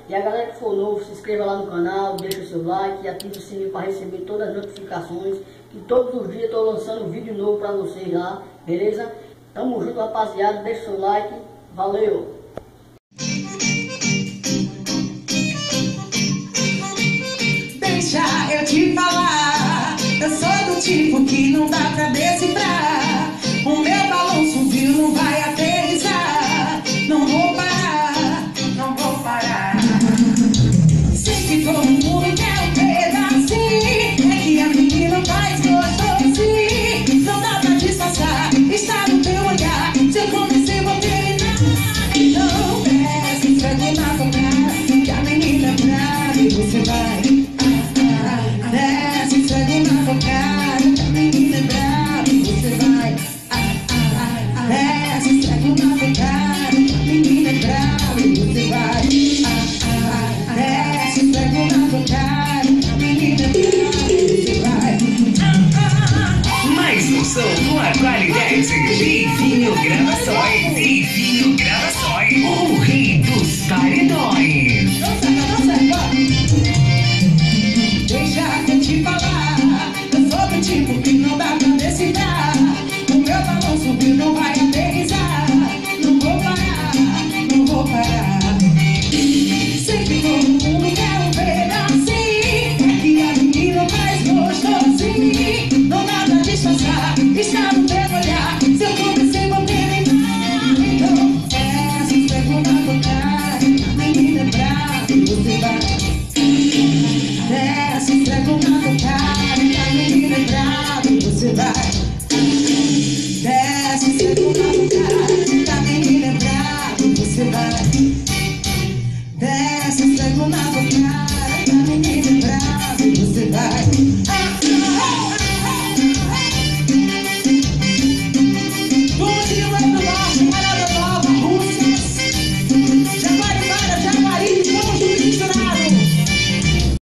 E a galera que for novo, se inscreva lá no canal, deixa o seu like e ative o sininho para receber todas as notificações. Que todos os dias estou lançando um vídeo novo para vocês lá, beleza? Tamo junto, rapaziada, deixa o seu like, valeu! Deixa eu te falar, eu sou do tipo que não dá pra decifrar. O meu balão subiu, não vai aterrissar. Não vou parar, não vou parar. Sei que todo mundo quer um pedacinho, é que a menina faz gostosinho. Não dá pra disfarçar, está no teu olhar. Se eu comecei, vou terminar. Então desce, esfregue na tua cara, que a menina é brava e você vai. Desce, esfregue na tua cara, que a menina é brava e você vai. Desce, esfregue na tua cara, que a menina é brava e você vai. Desce, esfregue na tua cara, que a menina é brava e você vai. Mais um som com a qualidade Divinho Gravações. Divinho Gravações, o rei dos paredões. Deixa eu te falar, eu sou do tipo que não dá pra decifrar. O meu balão subiu, não vai aterrissar. Não vou parar, não vou parar. Sei que todo mundo quer um pedacinho, é que a menina faz gostosinho. Não dá pra disfarçar, está no teu olhar. Se eu comecei, vou terminar. Então desce, esfrega na tua cara, a menina é brava e você vai. Desce, esfrega na tua cara, a menina é brava e você vai. Desce, esfrega na tua cara, a menina é brava e você vai. Desce, esfrega na tua cara.